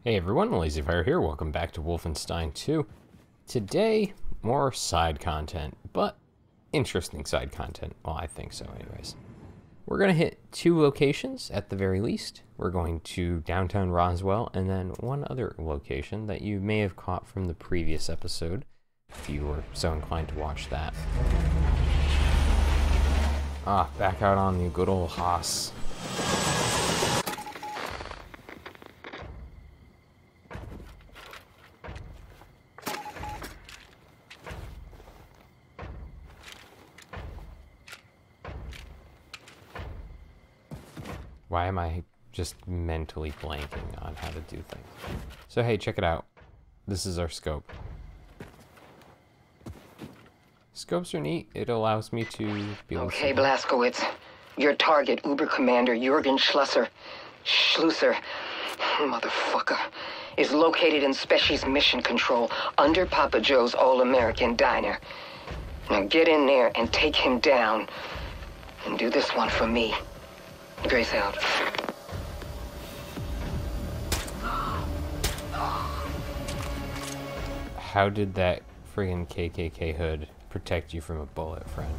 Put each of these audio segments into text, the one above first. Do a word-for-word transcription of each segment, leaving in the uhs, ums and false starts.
Hey everyone, LazyFire here. Welcome back to Wolfenstein two. Today, more side content, but interesting side content. Well, I think so anyways. We're going to hit two locations at the very least. We're going to downtown Roswell and then one other location that you may have caught from the previous episode, if you were so inclined to watch that. Ah, back out on the good old Haas. Why am I just mentally blanking on how to do things? So hey, check it out. This is our scope. Scopes are neat. It allows me to be able Okay, to... Blazkowicz. Your target, Uber Commander Jurgen Schlusser. Schlusser. Motherfucker. Is located in Species Mission Control under Papa Joe's All-American Diner. Now get in there and take him down. And do this one for me. Grace out. How did that friggin' K K K hood protect you from a bullet, friend?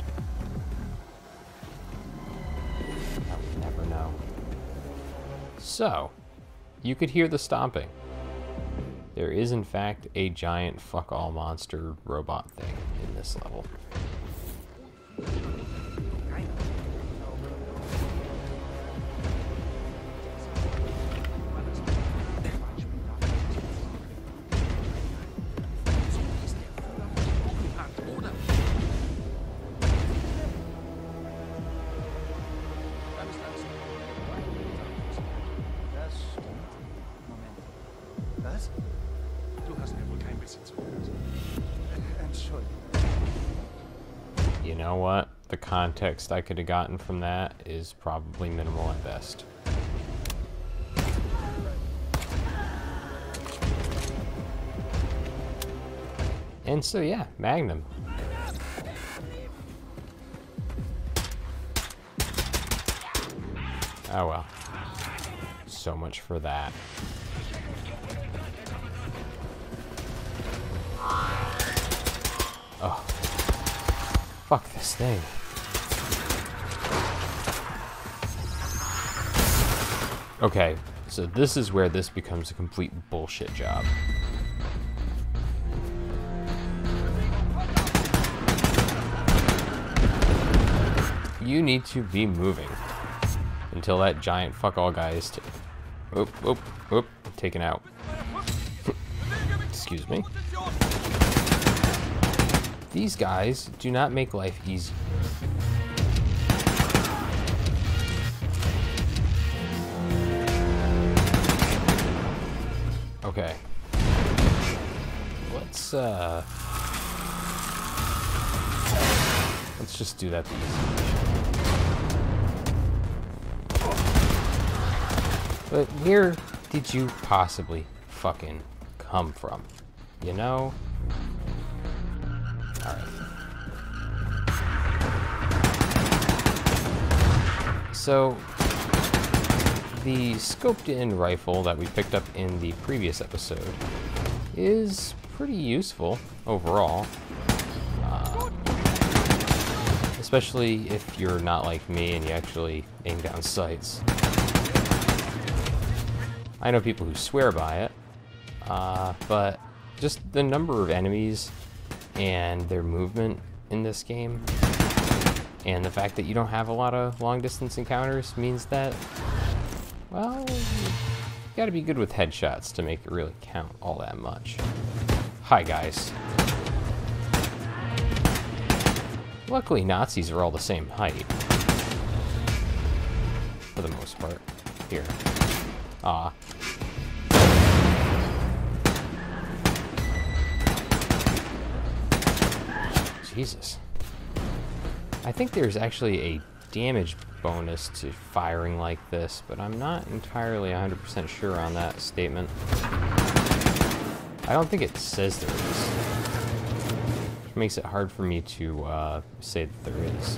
I will never know. So, you could hear the stomping. There is, in fact, a giant fuck-all monster robot thing in this level. You know what? The context I could have gotten from that is probably minimal at best. And so yeah, Magnum. Oh well. So much for that. Oh. Fuck this thing. Okay, so this is where this becomes a complete bullshit job. You need to be moving until that giant fuck all guy is t- oop, oop, oop, taken out. Excuse me. These guys do not make life easy. Okay. Let's, uh... Let's just do that the easy. But where did you possibly fucking come from? You know? Alright. So, the scoped-in rifle that we picked up in the previous episode is pretty useful overall. Uh, especially if you're not like me and you actually aim down sights. I know people who swear by it, uh, but just the number of enemies and their movement in this game, and the fact that you don't have a lot of long-distance encounters means that, well, you gotta be good with headshots to make it really count all that much. Hi, guys. Luckily, Nazis are all the same height. For the most part. Here. Ah. Jesus. I think there's actually a damage bonus to firing like this, but I'm not entirely one hundred percent sure on that statement. I don't think it says there is. Which makes it hard for me to uh, say that there is.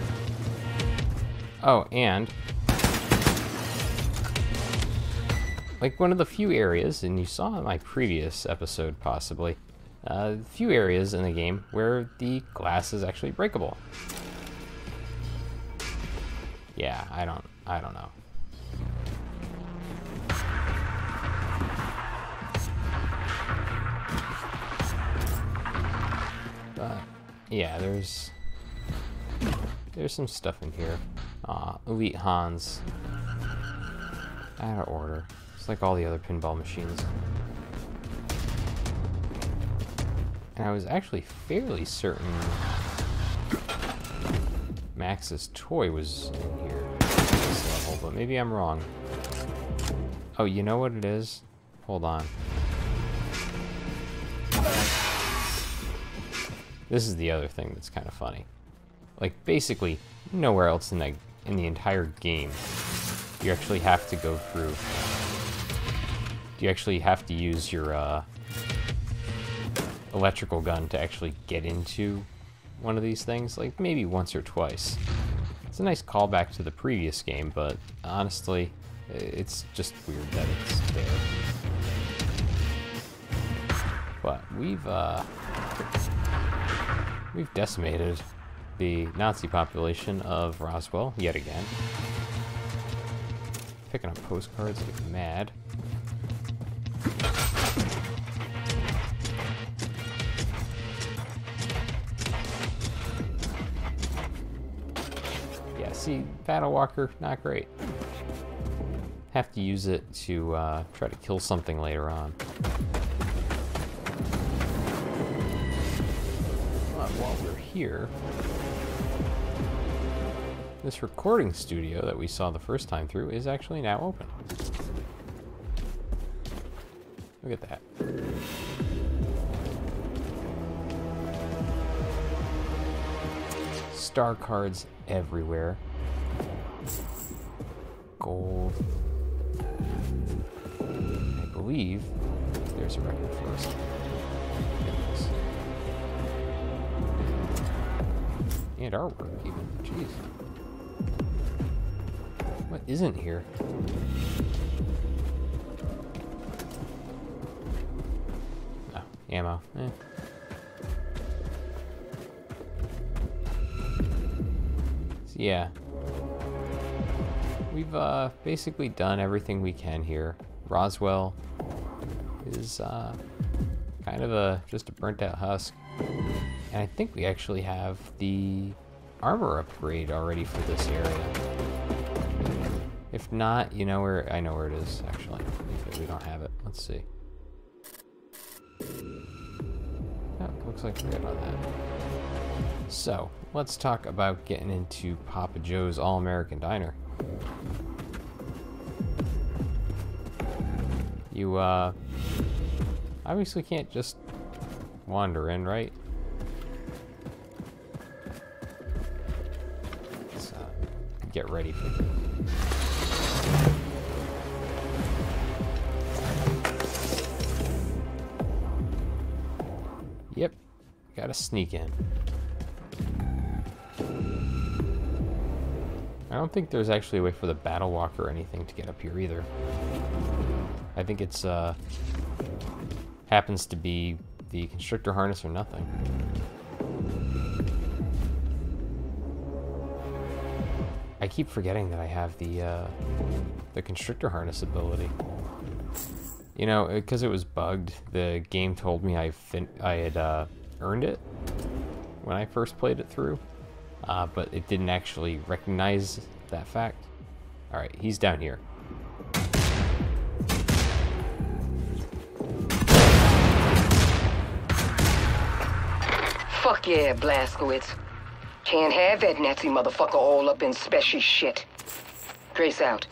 Oh, and like one of the few areas, and you saw in my previous episode possibly, a uh, few areas in the game where the glass is actually breakable. Yeah, I don't, I don't know. But yeah, there's there's some stuff in here. Uh, Elite Hans. Out of order. It's like all the other pinball machines. And I was actually fairly certain Max's toy was in here at this level, but maybe I'm wrong. Oh, you know what it is? Hold on. This is the other thing that's kind of funny. Like, basically, nowhere else in, the in the entire game you actually have to go through. You actually have to use your uh, electrical gun to actually get into one of these things. Like, maybe once or twice. It's a nice callback to the previous game, but honestly, it's just weird that it's there. But we've, uh... We've decimated the Nazi population of Roswell yet again. Picking up postcards like mad. Yeah, see, Battle Walker, not great. Have to use it to uh, try to kill something later on. While we're here, this recording studio that we saw the first time through is actually now open. Look at that. Star cards everywhere. Gold. I believe there's a record first. And artwork, even. Jeez. What isn't here? Oh, ammo. Eh. So, yeah. We've uh, basically done everything we can here. Roswell is uh, kind of a just a burnt out husk. And I think we actually have the armor upgrade already for this area. If not, you know where, I know where it is, actually. If we don't have it, let's see. Oh, looks like we're good on that. So, let's talk about getting into Papa Joe's All-American Diner. You, uh, obviously can't just wander in, right? Get ready for it. Yep, gotta sneak in. I don't think there's actually a way for the Battle Walker or anything to get up here either. I think it's, uh, happens to be the constrictor harness or nothing. I keep forgetting that I have the uh, the constrictor harness ability. You know, because it was bugged, the game told me I fin I had uh, earned it when I first played it through, uh, but it didn't actually recognize that fact. All right, he's down here. Fuck yeah, Blazkowicz. Can't have that Nazi motherfucker all up in Spesh's shit. Trace out.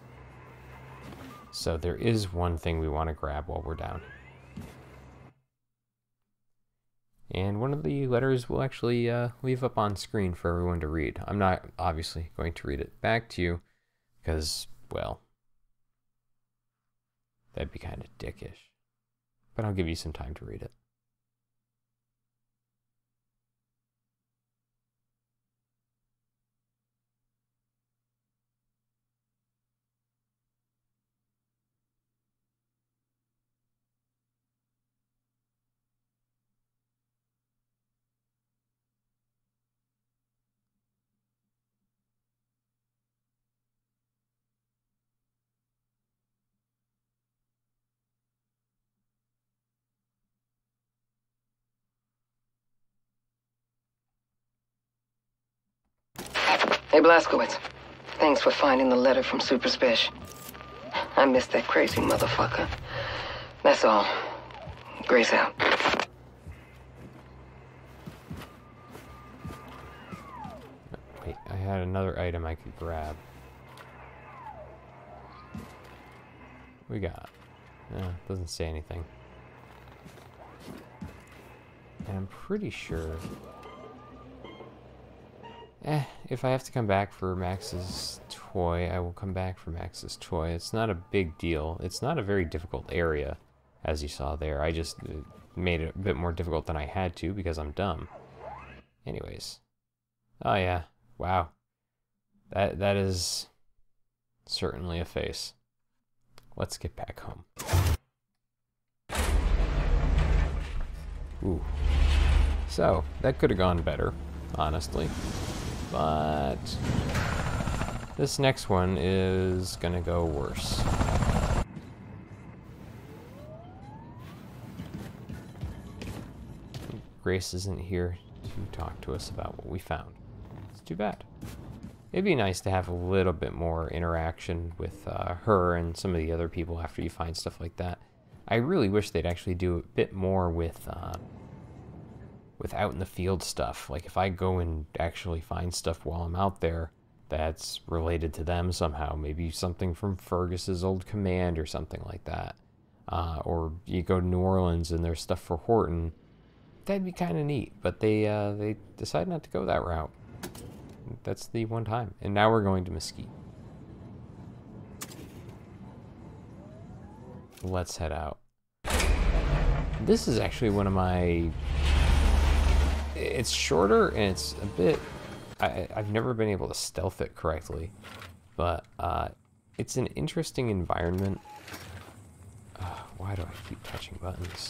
So there is one thing we want to grab while we're down. And one of the letters we'll actually uh, leave up on screen for everyone to read. I'm not obviously going to read it back to you because, well, that'd be kind of dickish. But I'll give you some time to read it. Hey, Blazkowicz. Thanks for finding the letter from Super Spesh. I missed that crazy motherfucker. That's all. Grace out. Wait, I had another item I could grab. We got? Eh, doesn't say anything. And I'm pretty sure... Eh, if I have to come back for Max's toy, I will come back for Max's toy. It's not a big deal. It's not a very difficult area, as you saw there. I just uh, made it a bit more difficult than I had to because I'm dumb. Anyways. Oh yeah. Wow. That that is certainly a face. Let's get back home. Ooh. So, that could have gone better, honestly. But this next one is gonna go worse. Grace isn't here to talk to us about what we found. It's too bad. It'd be nice to have a little bit more interaction with uh, her and some of the other people after you find stuff like that. I really wish they'd actually do a bit more with uh, with out in the field stuff. Like if I go and actually find stuff while I'm out there that's related to them somehow, maybe something from Fergus's old command or something like that. Uh, or you go to New Orleans and there's stuff for Horton. That'd be kind of neat, but they uh, they decided not to go that route. That's the one time. And now we're going to Mesquite. Let's head out. This is actually one of my... It's shorter and it's a bit... I, I've never been able to stealth it correctly. But uh, it's an interesting environment. Uh, why do I keep touching buttons?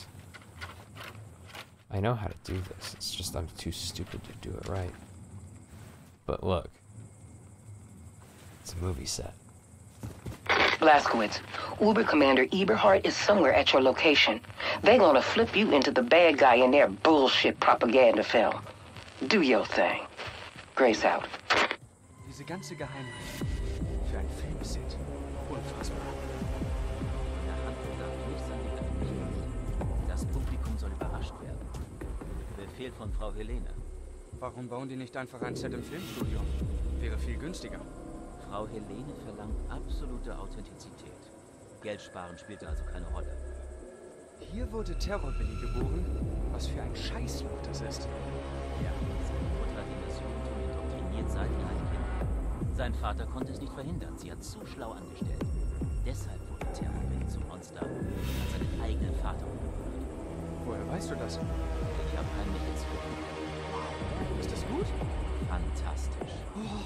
I know how to do this. It's just I'm too stupid to do it right. But look. It's a movie set. Blazkowicz, Uber Commander Eberhardt is somewhere at your location. They're gonna flip you into the bad guy in their bullshit propaganda film. Do your thing. Grace out. Diese ganze Geheimheit für ein Filmset. Unfassbar. Der Handlung darf nichts an die Öffentlichkeit. Das Publikum soll überrascht werden. Befehl von Frau Helene. Warum bauen die nicht einfach ein Set im Filmstudio? Wäre viel günstiger. Frau Helene verlangt absolute Authentizität. Geld sparen spielte also keine Rolle. Hier wurde Terror-Billy geboren. Was für ein Scheißloch das ist. Ja, seine Mutter hat ihn das Judentum indoktriniert seit Kleinkind. Sein Vater konnte es nicht verhindern. Sie hat zu schlau angestellt. Deshalb wurde Terror-Billy zum Monster und hat seinen eigenen Vater umgebracht. Woher weißt du das? Ich habe kein Mittel zu. Ist das gut? Fantastisch. Oh.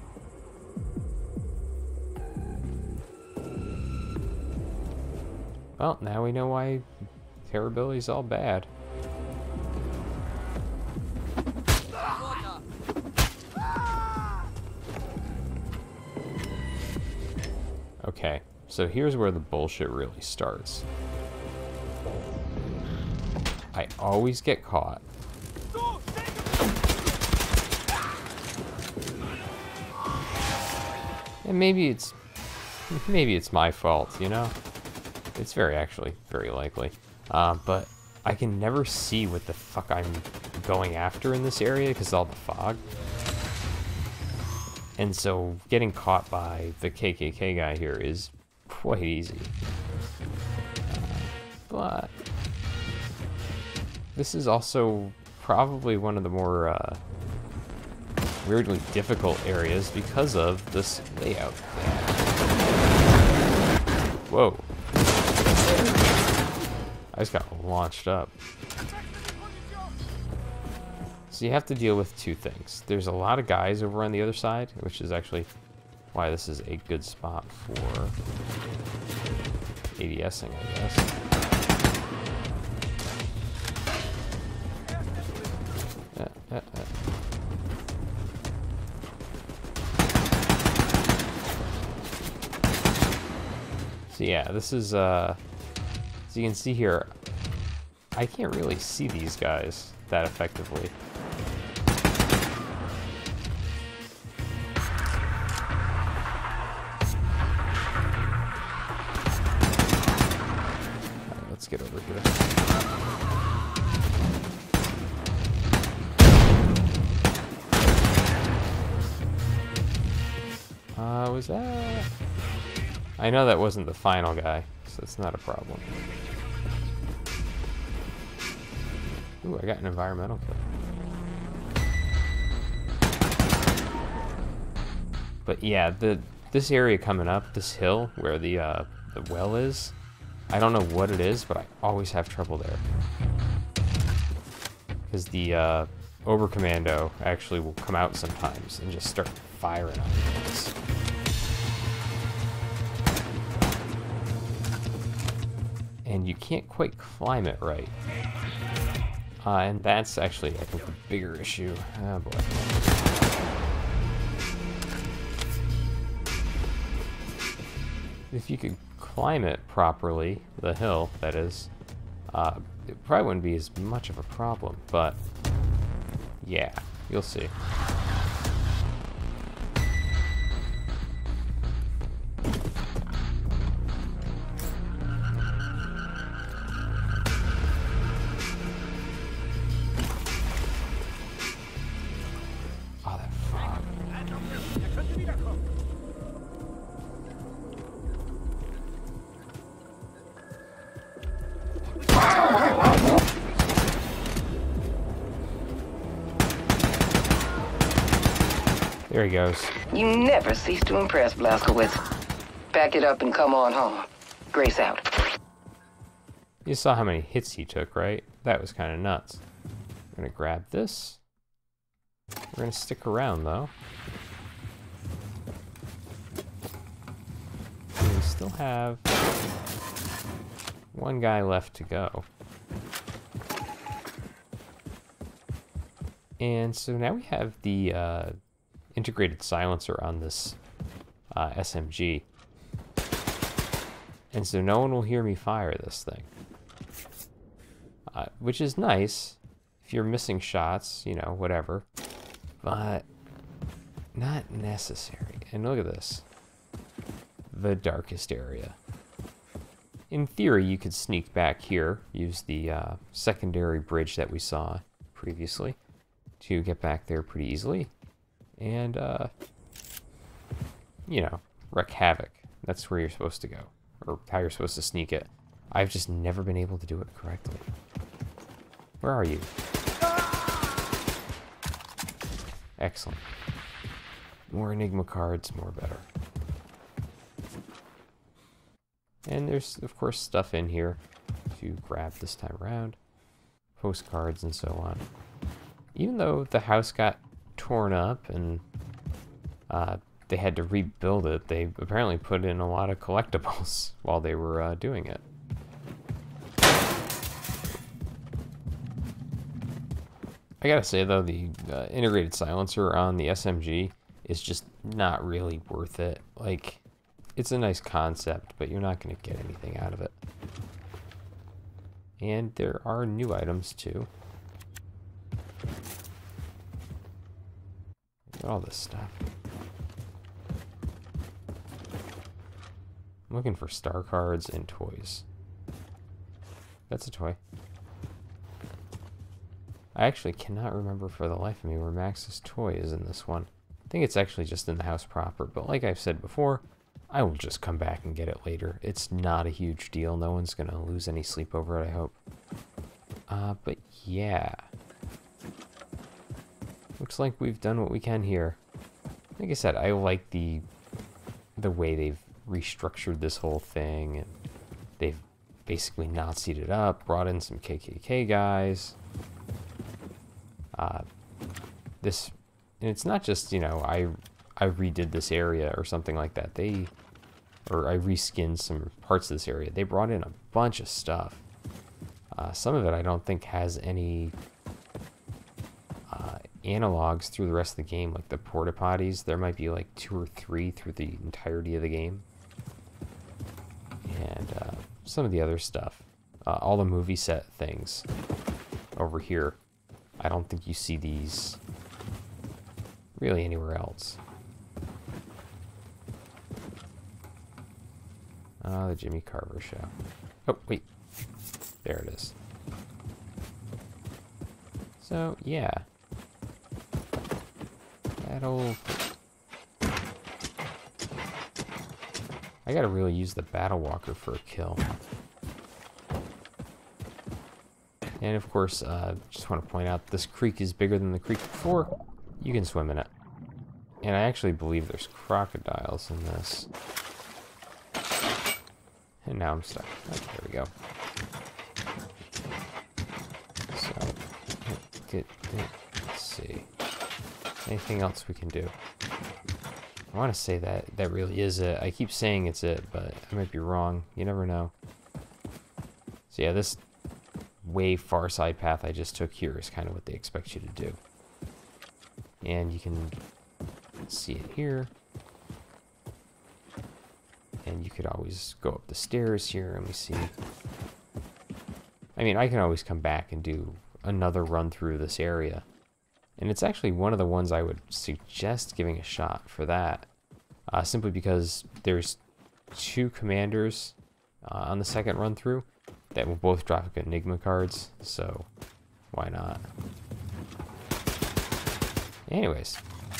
Well, now we know why Terror-Billy's all bad. Okay, so here's where the bullshit really starts. I always get caught. And maybe it's maybe it's my fault, you know? It's very actually very likely. Uh, but I can never see what the fuck I'm going after in this area because of all the fog. And so getting caught by the K K K guy here is quite easy. Uh, but this is also probably one of the more uh, weirdly difficult areas because of this layout. Whoa. I just got launched up. So you have to deal with two things. There's a lot of guys over on the other side, which is actually why this is a good spot for ADSing, I guess. Uh, uh, uh. So yeah, this is, uh, as you can see here, I can't really see these guys that effectively. get over here. Uh, was that... I know that wasn't the final guy, so it's not a problem. Ooh, I got an environmental kill. But yeah, the this area coming up, this hill where the uh, the well is, I don't know what it is, but I always have trouble there. Because the uh, Oberkommando actually will come out sometimes and just start firing on things. And you can't quite climb it right. Uh, and that's actually, I think, the bigger issue. Oh boy. If you could climb it properly, the hill, that is, uh, it probably wouldn't be as much of a problem, but yeah, you'll see. Oh, that fog. There he goes. You never cease to impress, Blazkowicz. Pack it up and come on home. Grace out. You saw how many hits he took, right? That was kind of nuts. I'm gonna grab this. We're gonna stick around, though. And we still have one guy left to go. And so now we have the uh, integrated silencer on this uh, S M G. And so no one will hear me fire this thing. Uh, which is nice if you're missing shots, you know, whatever. But not necessary. And look at this. The darkest area. In theory, you could sneak back here, use the uh, secondary bridge that we saw previously to get back there pretty easily. And, uh, you know, wreak havoc. That's where you're supposed to go. Or how you're supposed to sneak it. I've just never been able to do it correctly. Where are you? Excellent. More Enigma cards, more better. And there's, of course, stuff in here to grab this time around. Postcards and so on. Even though the house got torn up and uh, they had to rebuild it, they apparently put in a lot of collectibles while they were uh, doing it. I gotta say though, the uh, integrated silencer on the S M G is just not really worth it. Like, it's a nice concept, but you're not gonna get anything out of it. And there are new items too. Look at all this stuff. I'm looking for star cards and toys. That's a toy. I actually cannot remember for the life of me where Max's toy is in this one. I think it's actually just in the house proper, but like I've said before, I will just come back and get it later. It's not a huge deal. No one's gonna lose any sleep over it, I hope. Uh, but yeah. Looks like we've done what we can here. Like I said, I like the the way they've restructured this whole thing, and they've basically Nazi'd it up, brought in some K K K guys. Uh, this, and it's not just, you know, I I redid this area or something like that. They, or I reskinned some parts of this area. They brought in a bunch of stuff. Uh, some of it I don't think has any uh, analogs through the rest of the game, like the porta potties. There might be like two or three through the entirety of the game. And uh, some of the other stuff, uh, all the movie set things over here. I don't think you see these really anywhere else. Ah, uh, the Jimmy Carver show. Oh, wait. There it is. So, yeah. That'll... I gotta really use the Battle Walker for a kill. And of course, uh, just want to point out, this creek is bigger than the creek before. You can swim in it. And I actually believe there's crocodiles in this. And now I'm stuck. Oh, there we go. So, get, get, let's see. Anything else we can do? I want to say that that really is it. I keep saying it's it, but I might be wrong. You never know. So yeah, this way far side path I just took here is kind of what they expect you to do. And you can see it here. And you could always go up the stairs here. Let me see. I mean, I can always come back and do another run through this area. And it's actually one of the ones I would suggest giving a shot for that. Uh, simply because there's two commanders uh, on the second run through that will both drop Enigma cards. So, why not? Anyways.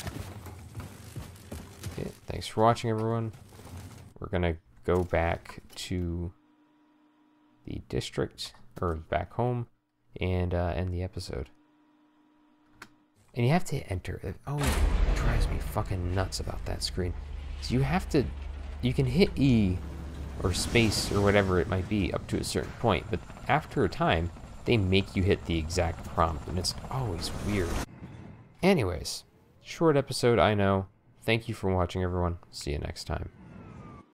Okay, thanks for watching, everyone. We're gonna go back to the district, or back home, and uh, end the episode. And you have to enter. It always drives me fucking nuts about that screen. So you have to, you can hit E or space or whatever it might be up to a certain point, but after a time, they make you hit the exact prompt, and it's always weird. Anyways, short episode, I know. Thank you for watching, everyone. See you next time.